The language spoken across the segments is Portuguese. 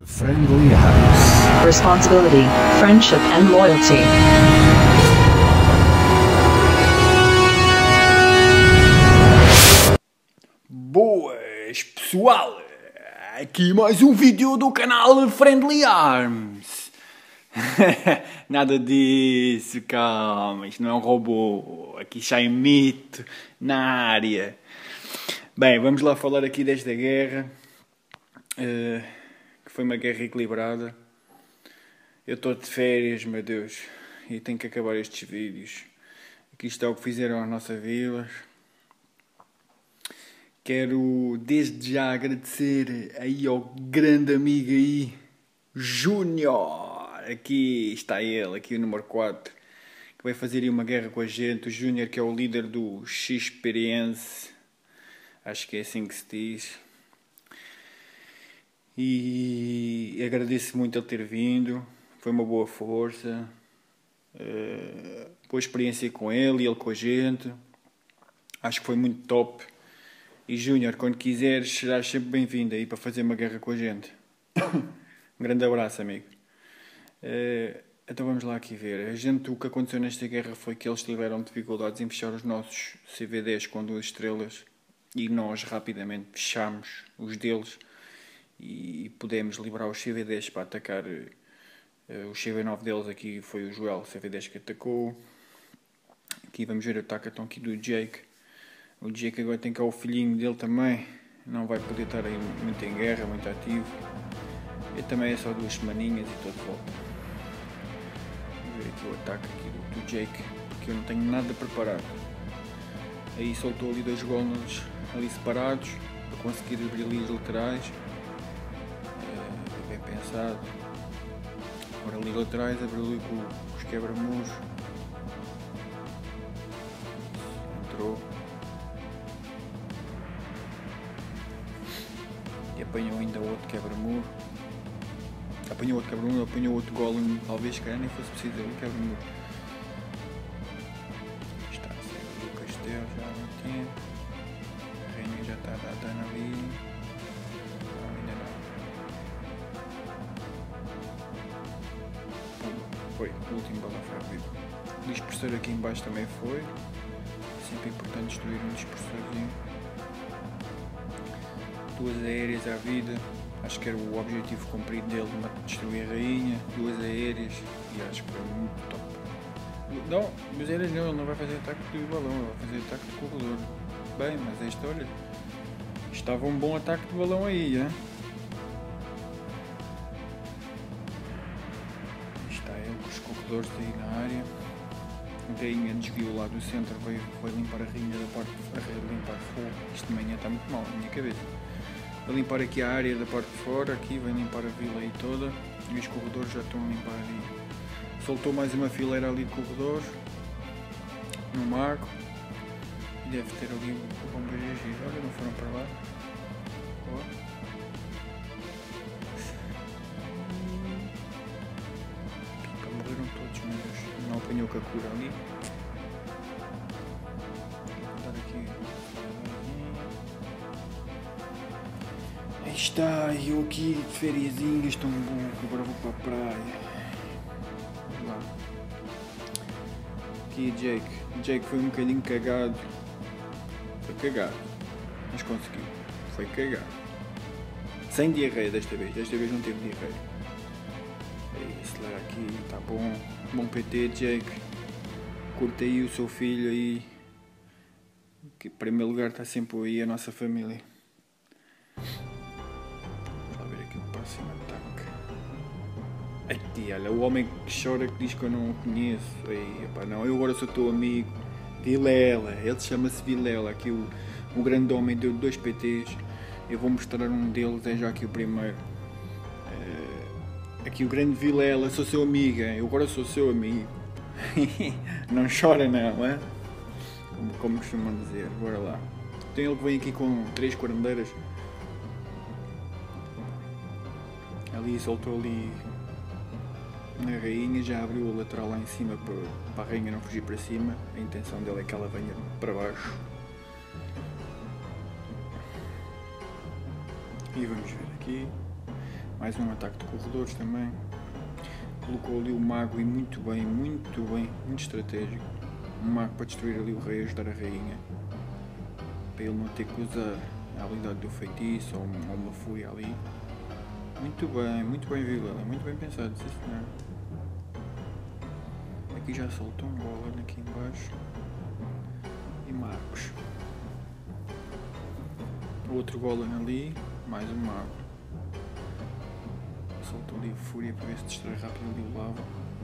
Friendly House. Responsibility, friendship and loyalty. Boas, pessoal! Aqui mais um vídeo do canal Friendly Arms. Nada disso, calma, isto não é um robô. Aqui sai mito na área. Bem, vamos lá falar aqui desta guerra. Que foi uma guerra equilibrada. Eu estou de férias, meu Deus, e tenho que acabar estes vídeos. Aqui está o que fizeram às nossas vilas. Quero desde já agradecer aí ao grande amigo aí, Júnior. Aqui está ele, aqui o número 4, que vai fazer aí uma guerra com a gente. O Júnior, que é o líder do X-Experience, acho que é assim que se diz. E agradeço muito ele ter vindo, foi uma boa força, boa experiência com ele e ele com a gente. Acho que foi muito top. E Júnior, quando quiseres, serás sempre bem-vindo aí para fazer uma guerra com a gente. Um grande abraço, amigo. Então vamos lá aqui ver. O que aconteceu nesta guerra foi que eles tiveram dificuldades em fechar os nossos CV10 com 2 estrelas e nós rapidamente fechámos os deles e pudemos liberar os CV10 para atacar os CV9 deles. Aqui foi o Joel, CV10, que atacou. Aqui vamos ver o ataque então aqui do Jake. O Jake agora tem cá o filhinho dele também, não vai poder estar aí muito em guerra, muito ativo. E também é só 2 semaninhas e estou de volta. Vamos ver aqui o ataque aqui do Jake, que eu não tenho nada preparado. Aí soltou ali 2 golnons ali separados, para conseguir abrir ali os laterais. Bem pensado. Agora ali laterais, abriu ali com os quebra-muros. Entrou. E apanhou ainda outro quebra-muro. Apanhou outro quebra-muro, apanhou outro golem, talvez se calhar nem fosse preciso ali quebra-muro. Está a sair ali o castelo já há muito tempo. A rainha já está a dar dano ali. Não, ainda não. Foi, o último balão foi abrir. O dispersor aqui em baixo também foi. É sempre importante destruir um dispersorzinho. 2 aéreas à vida, acho que era o objetivo cumprido dele, destruir a rainha. 2 aéreas e acho que foi muito top. Não, 2 aéreas não, ele não vai fazer ataque de balão, ele vai fazer ataque de corredor. Bem, mas esta, olha, estava um bom ataque de balão aí, hein? Está ele com os corredores aí na área. A rainha desviou lá do centro, foi limpar a rainha da parte de fora, limpar fogo. Isto de manhã está muito mal na minha cabeça. Vai limpar aqui a área da parte de fora, aqui vai limpar a vila aí toda. E os corredores já estão a limpar ali. Soltou mais uma fileira ali de corredores. No marco. E deve ter ali o bombeiro agir. Olha, não foram para lá. Oh. Pica, morreram todos, meu Deus. Não apanhou com a cura ali. Vou dar aqui. Aí está, eu aqui de fériasinhas, tão bom, agora vou para a praia. Vamos lá. Aqui Jake. Jake foi um bocadinho cagado. Foi cagado. Mas conseguiu. Foi cagado. Sem diarreia desta vez não teve diarreia. Aí, acelera aqui, está bom. Bom PT, Jake. Curta aí o seu filho aí. Que em primeiro lugar está sempre aí a nossa família. Próximo ataque. Aqui, olha, o homem que chora, que diz que eu não o conheço. Aí, epá, não, eu agora sou teu amigo. Vilela, ele chama-se Vilela. Aqui o grande homem deu 2 PTs. Eu vou mostrar um deles, é já aqui o primeiro. Aqui o grande Vilela, sou seu amigo, hein? Eu agora sou seu amigo. Não chora não, é? Como costumam dizer, bora lá. Tem ele que vem aqui com 3 curandeiras. Ali soltou ali na rainha, já abriu o lateral lá em cima para a rainha não fugir para cima. A intenção dele é que ela venha para baixo. E vamos ver aqui. Mais um ataque de corredores também. Colocou ali o mago e muito bem, muito estratégico. Um mago para destruir ali o rei, ajudar a rainha. Para ele não ter que usar a habilidade do feitiço ou uma fúria ali. Muito bem Vilela, muito bem pensado, sim senhor. Aqui já soltou um golem aqui embaixo. E magos. Outro golem ali, mais um mago. Soltou ali a fúria para ver se destrói rápido ali o lava.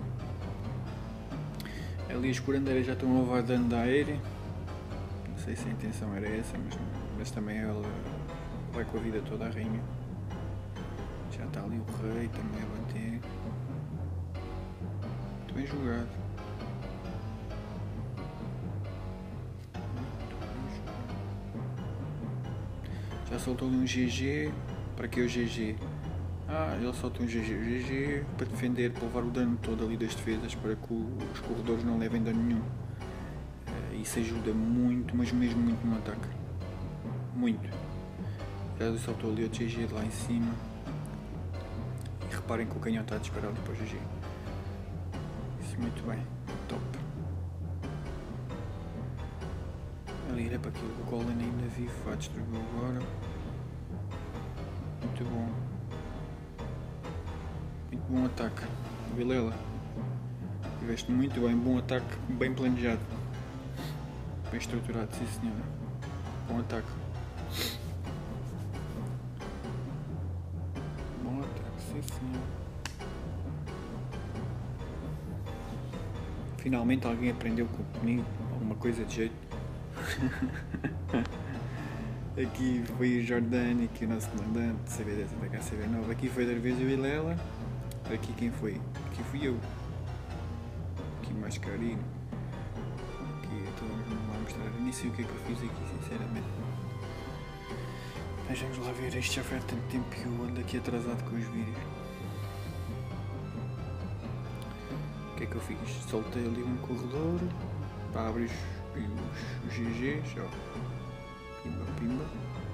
Ali as curandeiras já estão a levar dano da aérea. Não sei se a intenção era essa, mas também ela vai com a vida toda a rainha. Já está ali o rei também a bater. Muito bem jogado. Já soltou ali um GG. Para que o GG? Ele soltou um GG. O GG para defender, para levar o dano todo ali das defesas, para que os corredores não levem dano nenhum. Isso ajuda muito, mas mesmo muito no ataque. Muito. Já soltou ali o GG de lá em cima. E reparem que o canhão está a disparar ali para o GG. Isso muito bem. Top. Ali era para aquilo. O golem ainda vivo. Vai destruir agora. Muito bom. Muito bom ataque. Vilela. Tiveste muito bem. Bom ataque. Bem planejado. Bem estruturado, sim senhora. Bom ataque. Bom ataque, sim senhora. Finalmente alguém aprendeu comigo alguma coisa de jeito. Aqui foi o Jordani, aqui o nosso comandante, CB10 da KCB9. Aqui foi da vez o Vilela. Aqui quem foi? Aqui fui eu. Aqui mais carinho. Não mostrar, nem sei o que é que eu fiz aqui, sinceramente. Mas vamos lá ver, isto já foi há tanto tempo que eu ando aqui atrasado com os vídeos. O que é que eu fiz? Soltei ali um corredor para abrir os GGs, ó. Pimba.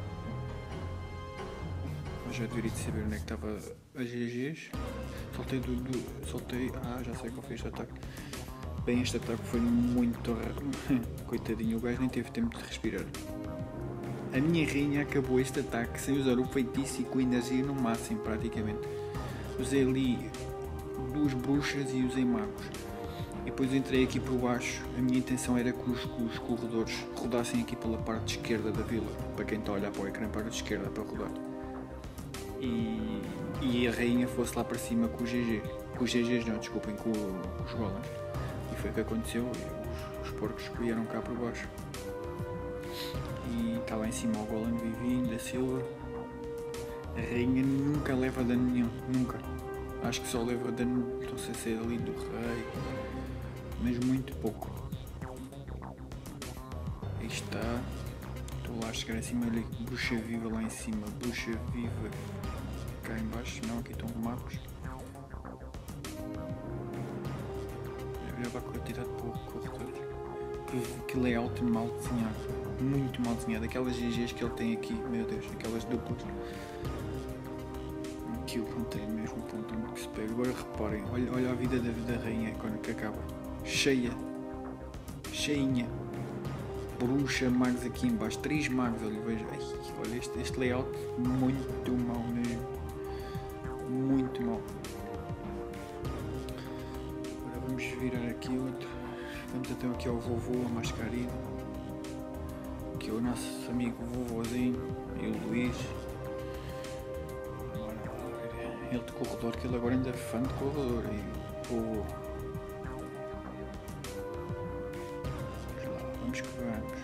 Mas já deveria de saber onde é que estava as GGs. Soltei, já sei qual foi este ataque. Bem, este ataque foi muito raro. Coitadinho, o gajo nem teve tempo de respirar. A minha rainha acabou este ataque sem usar o feitiço e com energia no máximo, praticamente. Usei ali 2 bruxas e usei magos. E depois entrei aqui por baixo. A minha intenção era que os corredores rodassem aqui pela parte esquerda da vila. Para quem está a olhar para o ecrã, para a parte esquerda para rodar. E a rainha fosse lá para cima com os GG. Com os GGs não, desculpem, com os golems. E foi o que aconteceu, os porcos vieram cá por baixo. E está lá em cima o golem Vivinho da Silva. A rainha nunca leva dano nenhum, nunca. Acho que só leva dano, não sei se é ali do rei, mas muito pouco. Aí está. Estou lá a chegar acima ali, bruxa viva lá em cima, bruxa viva cá em baixo, não, aqui estão magos. Olhava a quantidade de corredores. Que layout mal desenhado. Muito mal desenhado. Aquelas GGs que ele tem aqui, meu Deus, aquelas duplas. Aquilo não tem mesmo ponto onde que se pega. Agora reparem, olha a vida da rainha quando que acaba. Cheia. Cheinha. Bruxa, magos aqui em baixo. 3 magos, olha, este layout muito mal mesmo. Muito mal. Vamos virar aqui outro. Vamos então aqui ao vovô, a Mascarino. Aqui é o nosso amigo vovozinho e o Luís. Ele de corredor, que ele agora ainda é fã de corredor. E o vovô. Vamos que vamos.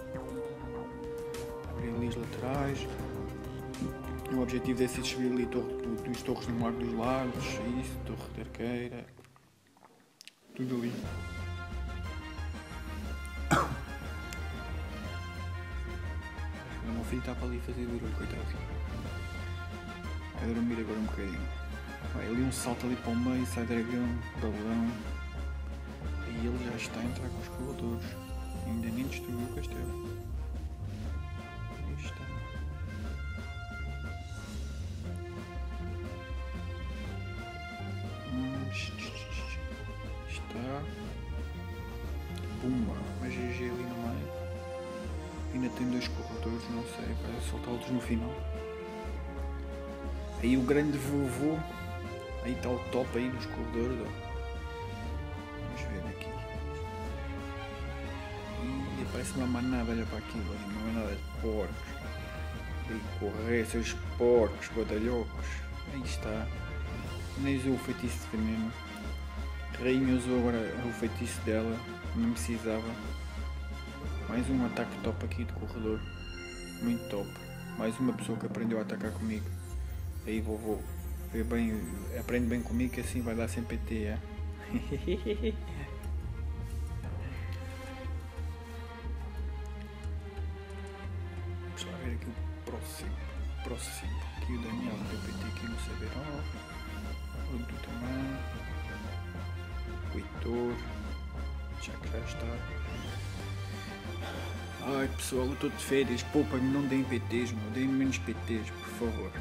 Abrir ali as laterais. O objetivo é ser subir ali dos torres do Mar dos Lagos. Isso, torre de arqueira. Tudo ali. O meu filho está para ali fazer barulho, coitado. Vai dormir agora um bocadinho. Vai ali um salto ali para o meio, sai dragão, balão. E ele já está a entrar com os corredores. Ainda nem destruiu o castelo. Aí está. Está. Pumba, mas GG ali no meio. Ainda tem 2 corredores, não sei, para soltá-los no final. Aí o grande vovô. Aí está o top aí dos corredores. Ó. Vamos ver aqui. E aparece uma manada, olha para aquilo, uma manada de porcos. E correr, seus porcos, badalhocos. Aí está. Nem usou o feitiço de veneno. A rainha usou agora o feitiço dela, não precisava. Mais um ataque top aqui de corredor. Muito top. Mais uma pessoa que aprendeu a atacar comigo. Aí vovô. Vê bem, aprende bem comigo que assim vai dar sem PT, é? Vamos lá ver aqui o próximo. Aqui o Daniel do PT aqui no Saberão. O do também. O Heitor. Já está. Ai pessoal, eu estou de férias. Poupa-me, não deem PTs, meu. Deem menos PTs, por favor.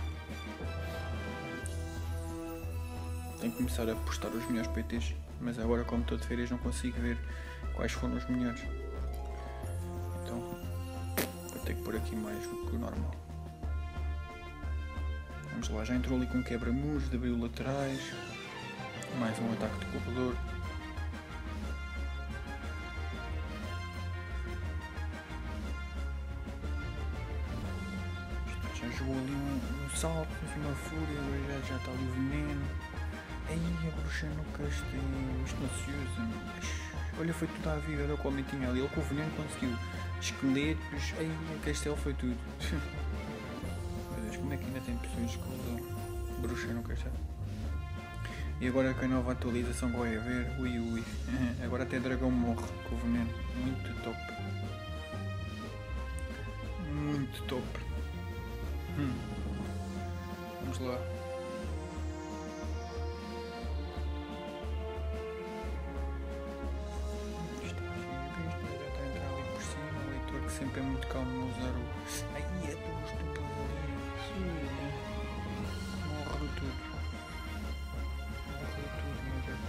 Tenho que começar a postar os melhores PTs, mas agora como estou de férias não consigo ver quais foram os melhores. Então vou ter que pôr aqui mais do que o normal. Vamos lá, já entrou ali com quebra-muros, abriu laterais, mais um ataque de corredor. Já jogou ali um salto, uma fúria, agora já está ali o veneno. Ai, a bruxa no castelo, isto não se usa. Olha, foi tudo à vida, olha como tinha ali. Ele com o veneno conseguiu esqueletos. Ai, o castelo foi tudo. Meu Deus, como é que ainda tem pessoas com bruxa no castelo? E agora com a nova atualização que vai haver, ui. Agora até dragão morre com o veneno. Muito top. Muito top. Vamos lá. Sempre é muito calmo no usar o... Ai, é tão estúpido ali. Morre tudo, meu Deus.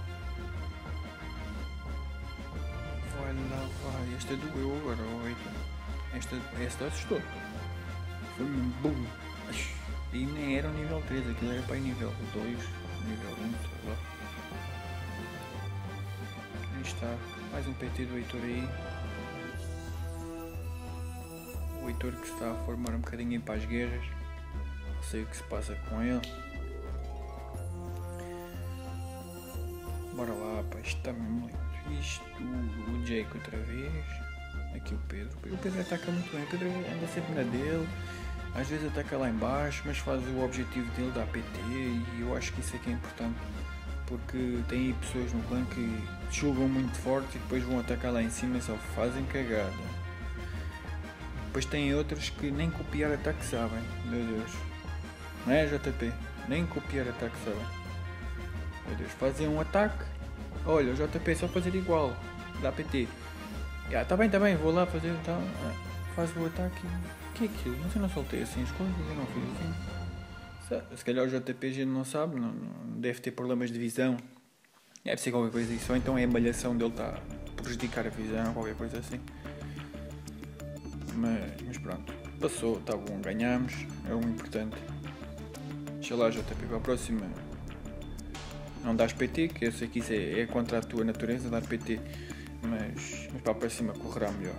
Vai lá, vai. Esta doeu agora, oito. Esta assustou. Foi um boom. E nem era o nível 3, aquilo era para ir nível 2, nível 1, sei lá. Aí está. Mais um PT do Heitor aí. O Heitor que se está a formar um bocadinho para as guerras. Não sei o que se passa com ele. Bora lá, pá, isto está mesmo lindo. Isto, o Jake outra vez. Aqui o Pedro. O Pedro ataca muito bem. O Pedro anda sempre na dele. Às vezes ataca lá em baixo, mas faz o objetivo dele da PT. E eu acho que isso é que é importante. Porque tem aí pessoas no clã que julgam muito forte e depois vão atacar lá em cima e só fazem cagada. Depois tem outros que nem copiar ataque sabem, meu Deus. Não é, JP? Nem copiar ataque sabem. Meu Deus, fazem um ataque. Olha, o JP é só fazer igual. Dá PT. Tá bem, vou lá fazer então. Faz o ataque. O que é aquilo? Mas eu não soltei assim as coisas, eu não fiz assim. Se calhar o JP a gente não sabe, não deve ter problemas de visão. Deve ser qualquer coisa isso. Ou então é a malhação dele está a prejudicar a visão, qualquer coisa assim. Mas pronto, passou, está bom, ganhamos, é o importante. Deixa lá, JP, para a próxima não dás PT, que eu sei que isso é contra a tua natureza, dar PT, mas para a próxima correrá melhor.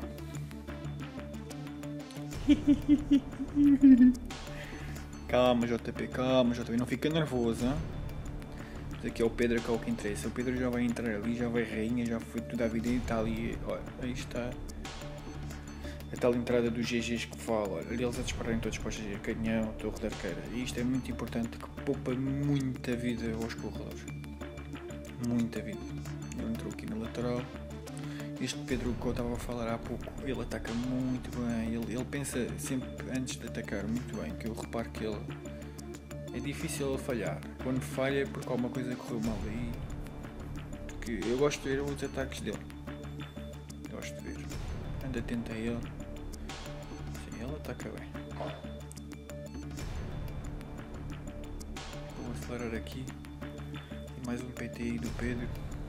Calma, JP, não fica nervoso, hein? Mas aqui é o Pedro que é o que interessa. O Pedro já vai entrar ali, já vai rainha, já foi tudo à vida e está ali, olha, aí está. A tal entrada dos GGs que fala, olha, eles a dispararem todos para o GG, canhão, torre de arqueira. E isto é muito importante, que poupa muita vida aos corredores. Muita vida. Ele entrou aqui na lateral. Este Pedro que eu estava a falar há pouco, ele ataca muito bem. Ele pensa sempre antes de atacar muito bem, que eu reparo que ele... É difícil ele falhar. Quando falha é porque alguma coisa correu mal aí. Porque eu gosto de ver os ataques dele. Gosto de ver. Anda atento a ele. Ele ataca bem. Vou acelerar aqui. Mais um PT aí do Pedro.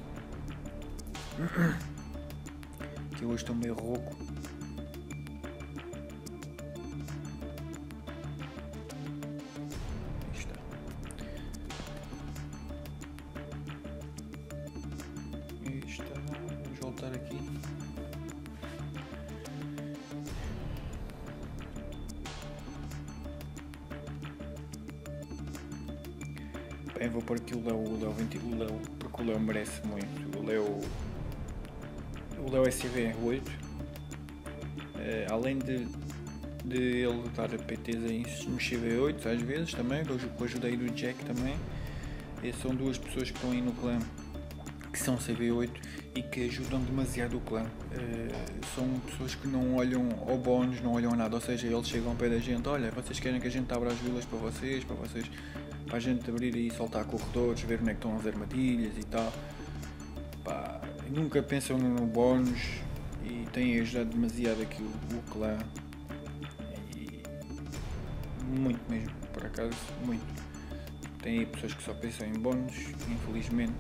Que hoje estou meio rouco. Aí está. Aí está. Vamos voltar aqui. Bem, vou pôr aqui o Léo, porque o Léo merece muito. O Léo é CV8. Além de ele dar PTs aí nos CV8 às vezes também, com a ajuda aí do Jack também. São duas pessoas que estão aí no clã que são CV8 e que ajudam demasiado o clã. São pessoas que não olham ao bónus, não olham a nada, ou seja, eles chegam ao pé da gente: olha, vocês querem que a gente abra as vilas para vocês, para a gente abrir e soltar corredores, ver onde é que estão as armadilhas e tal. Pá, nunca pensam no bónus e têm ajudado demasiado aqui o clã. E muito mesmo, por acaso, muito. Tem aí pessoas que só pensam em bónus, infelizmente.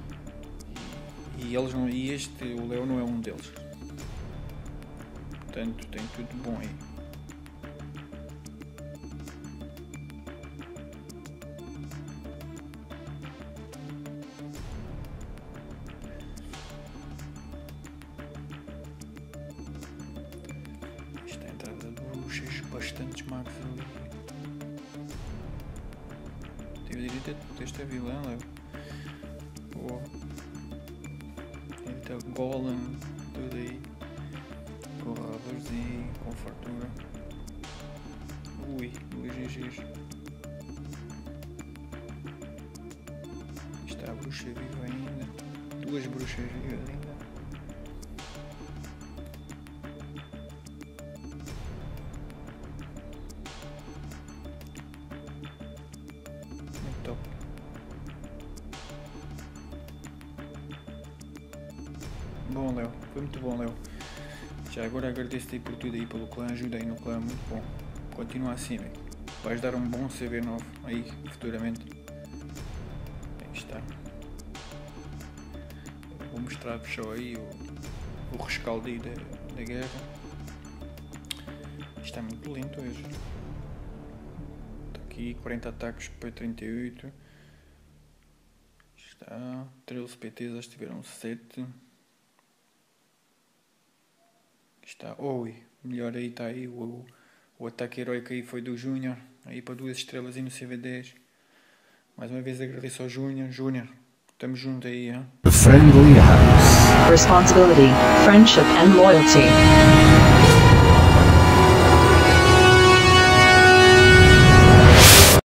E eles não, e o Léo não é um deles. Portanto, tem tudo bom aí. Esta é a entrada de bruxas, bastantes magos ali. Tive direito desta vilã, Léo. Boa. Então, golem, tudo aí. Corredorzinho, com fartura. Ui, 2 GGs. Está a bruxa viva ainda. 2 bruxas vivas ainda. Muito top. Bom, Léo, foi muito bom, Léo. Já agora agradeço-te aí por tudo aí pelo clã, ajuda aí no clã, muito bom. Continua assim, véio. Vais dar um bom CV novo aí futuramente. Aí está. Vou mostrar-vos só aí o rescaldo aí da guerra. Está muito lento hoje. Está aqui 40 ataques para 38. Está 13 PTs, acho que tiveram 7. Está, oi, melhor aí, está aí o ataque heróico aí foi do Júnior, aí para 2 estrelas aí no CV10. Mais uma vez agradeço ao Júnior, estamos juntos aí, hein? The Friendly House. Responsibility, friendship and loyalty.